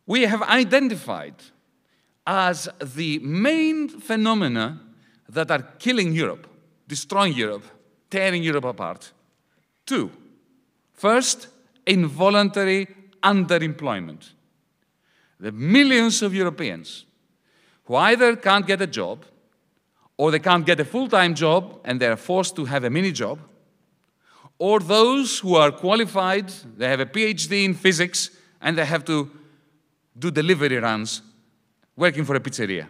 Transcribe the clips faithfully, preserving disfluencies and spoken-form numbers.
we have identified as the main phenomena that are killing Europe, destroying Europe, tearing Europe apart. Two. First, involuntary underemployment. The millions of Europeans who either can't get a job, or they can't get a full-time job and they're forced to have a mini-job, or those who are qualified, they have a PhD in physics, and they have to do delivery runs working for a pizzeria.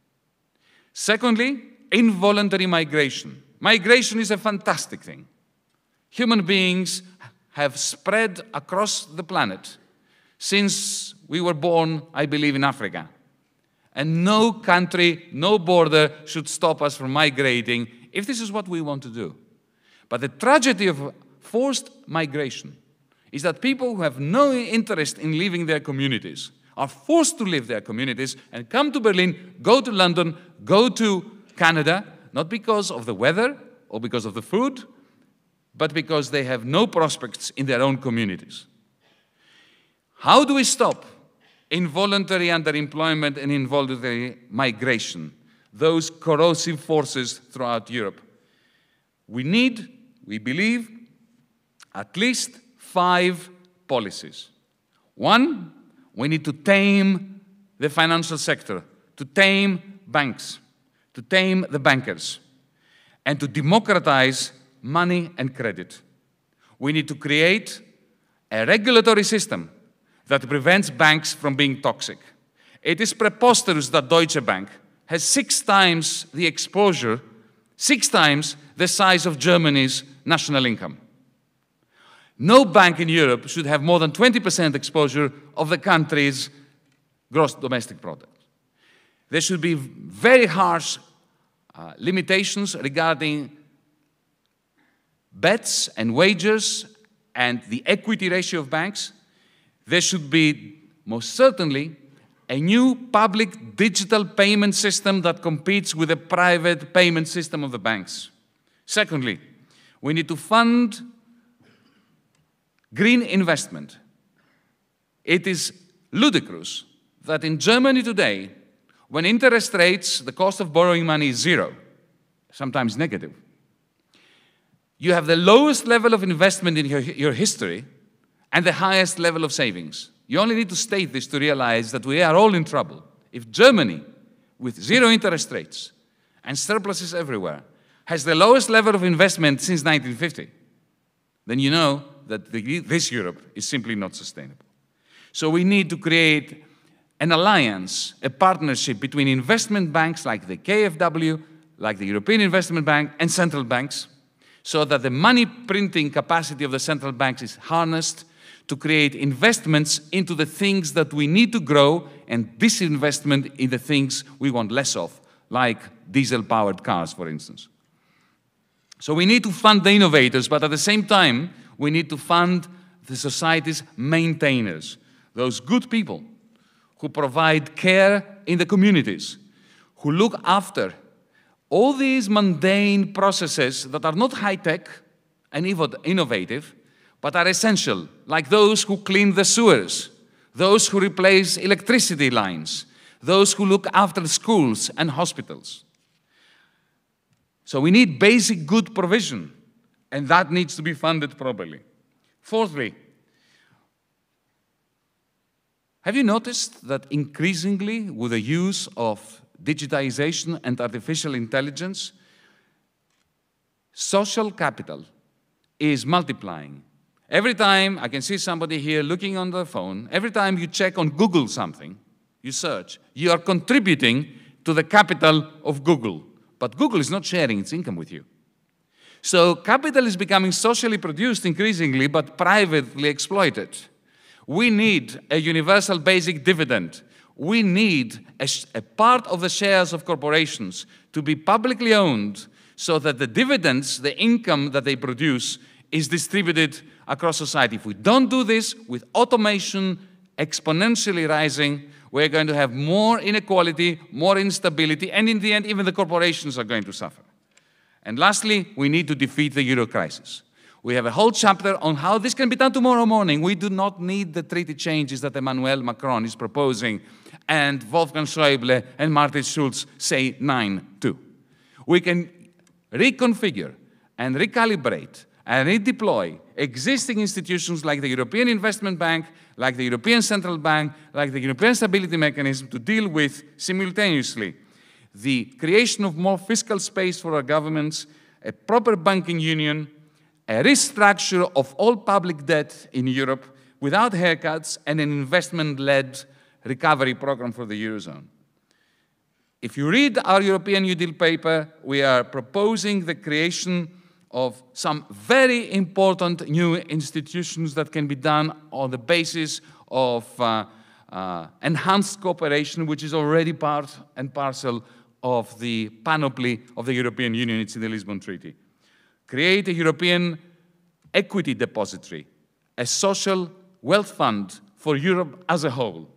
Secondly, involuntary migration. Migration is a fantastic thing. Human beings have spread across the planet since we were born, I believe, in Africa. And no country, no border should stop us from migrating if this is what we want to do. But the tragedy of forced migration is that people who have no interest in leaving their communities are forced to leave their communities and come to Berlin, go to London, go to Canada, not because of the weather or because of the food, but because they have no prospects in their own communities. How do we stop involuntary underemployment and involuntary migration, those corrosive forces throughout Europe? We need, we believe, at least five policies. One, we need to tame the financial sector, to tame banks, to tame the bankers, and to democratize money and credit. We need to create a regulatory system that prevents banks from being toxic. It is preposterous that Deutsche Bank has six times the exposure, six times the size of Germany's national income. No bank in Europe should have more than twenty percent exposure of the country's gross domestic product. There should be very harsh uh, limitations regarding bets and wagers and the equity ratio of banks. There should be, most certainly, a new public digital payment system that competes with the private payment system of the banks. Secondly, we need to fund green investment. It is ludicrous that in Germany today, when interest rates, the cost of borrowing money is zero, sometimes negative, you have the lowest level of investment in your, your history and the highest level of savings. You only need to state this to realize that we are all in trouble. If Germany, with zero interest rates and surpluses everywhere, has the lowest level of investment since nineteen fifty, then you know that the, this Europe is simply not sustainable. So we need to create an alliance, a partnership between investment banks like the K F W, like the European Investment Bank, and central banks, so that the money printing capacity of the central banks is harnessed to create investments into the things that we need to grow and disinvestment in the things we want less of, like diesel-powered cars, for instance. So we need to fund the innovators, but at the same time, we need to fund the society's maintainers, those good people who provide care in the communities, who look after all these mundane processes that are not high-tech and innovative, but are essential, like those who clean the sewers, those who replace electricity lines, those who look after schools and hospitals. So we need basic good provision, and that needs to be funded properly. Fourthly, have you noticed that increasingly with the use of digitization and artificial intelligence, social capital is multiplying? Every time I can see somebody here looking on their phone, every time you check on Google something, you search, you are contributing to the capital of Google. But Google is not sharing its income with you. So capital is becoming socially produced increasingly, but privately exploited. We need a universal basic dividend. We need a, a part of the shares of corporations to be publicly owned so that the dividends, the income that they produce, is distributed across society. If we don't do this, with automation exponentially rising, we're going to have more inequality, more instability, and in the end, even the corporations are going to suffer. And lastly, we need to defeat the euro crisis. We have a whole chapter on how this can be done tomorrow morning. We do not need the treaty changes that Emmanuel Macron is proposing and Wolfgang Schäuble and Martin Schulz say nine to. We can reconfigure and recalibrate and redeploy existing institutions like the European Investment Bank, like the European Central Bank, like the European Stability Mechanism to deal with simultaneously the creation of more fiscal space for our governments, a proper banking union, a restructure of all public debt in Europe without haircuts, and an investment-led recovery program for the Eurozone. If you read our European New Deal paper, we are proposing the creation of some very important new institutions that can be done on the basis of uh, uh, enhanced cooperation, which is already part and parcel of the panoply of the European Union. It's in the Lisbon Treaty. Create a European equity depository, a social wealth fund for Europe as a whole.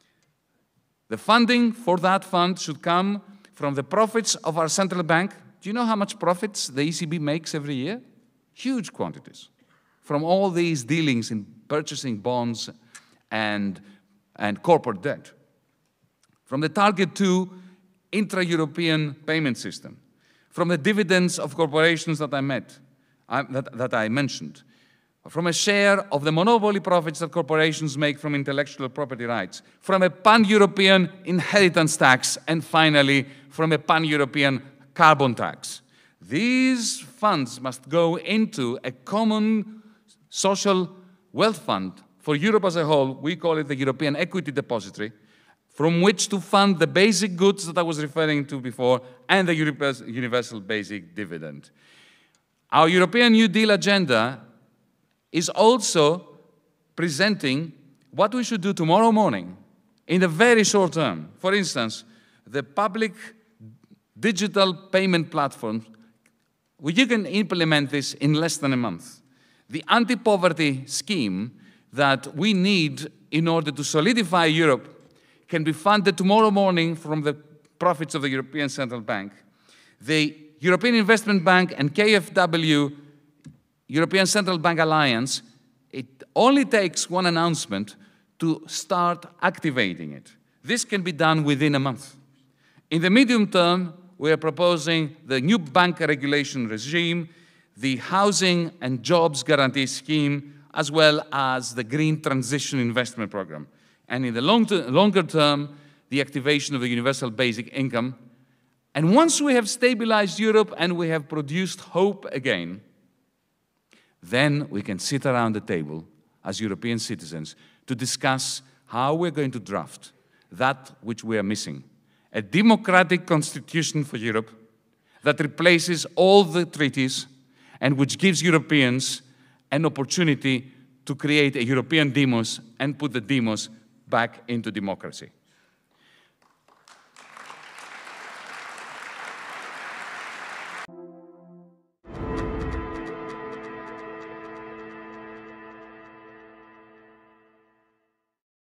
The funding for that fund should come from the profits of our central bank. Do you know how much profits the E C B makes every year? Huge quantities. From all these dealings in purchasing bonds and, and corporate debt. From the Target two intra-European payment system. From the dividends of corporations that I met, I, that, that I mentioned. From a share of the monopoly profits that corporations make from intellectual property rights, from a pan-European inheritance tax, and finally, from a pan-European carbon tax. These funds must go into a common social wealth fund for Europe as a whole. We call it the European Equity Depository, from which to fund the basic goods that I was referring to before and the universal basic dividend. Our European New Deal agenda is also presenting what we should do tomorrow morning in the very short term. For instance, the public digital payment platform, well, you can implement this in less than a month. The anti-poverty scheme that we need in order to solidify Europe can be funded tomorrow morning from the profits of the European Central Bank. The European Investment Bank and K F W European Central Bank Alliance, it only takes one announcement to start activating it. This can be done within a month. In the medium term, we are proposing the new bank regulation regime, the housing and jobs guarantee scheme, as well as the green transition investment program. And in the long longer term, the activation of the universal basic income. And once we have stabilized Europe and we have produced hope again, then we can sit around the table as European citizens to discuss how we're going to draft that which we are missing. A democratic constitution for Europe that replaces all the treaties and which gives Europeans an opportunity to create a European demos and put the demos back into democracy.